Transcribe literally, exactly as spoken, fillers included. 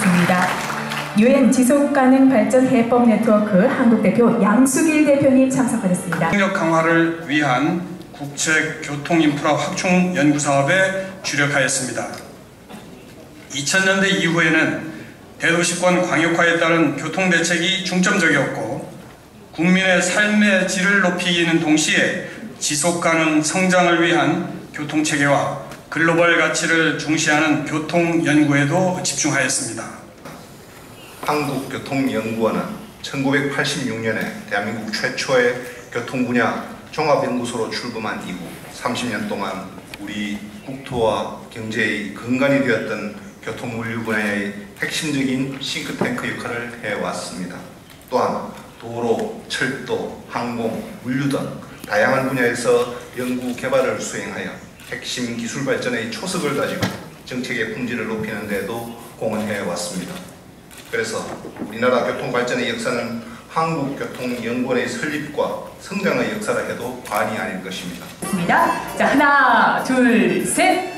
있습니다. 유엔 지속가능 발전 해법 네트워크 한국 대표 양수길 대표님 참석하셨습니다. 협력 강화를 위한 국제 교통 인프라 확충 연구 사업에 주력하였습니다. 이천 년대 이후에는 대도시권 광역화에 따른 교통 대책이 중점적이었고 국민의 삶의 질을 높이기는 동시에 지속가능 성장을 위한 교통체계와 글로벌 가치를 중시하는 교통 연구에도 집중하였습니다. 한국교통연구원은 천구백팔십육 년에 대한민국 최초의 교통 분야 종합연구소로 출범한 이후 삼십 년 동안 우리 국토와 경제의 근간이 되었던 교통물류 분야의 핵심적인 싱크탱크 역할을 해왔습니다. 또한 도로, 철도, 항공, 물류 등 다양한 분야에서 연구 개발을 수행하여 핵심 기술 발전의 초석을 다지고 정책의 품질을 높이는 데에도 공헌해 왔습니다. 그래서 우리나라 교통 발전의 역사는 한국교통연구원의 설립과 성장의 역사라 해도 과언이 아닐 것입니다. 자, 하나, 둘, 셋.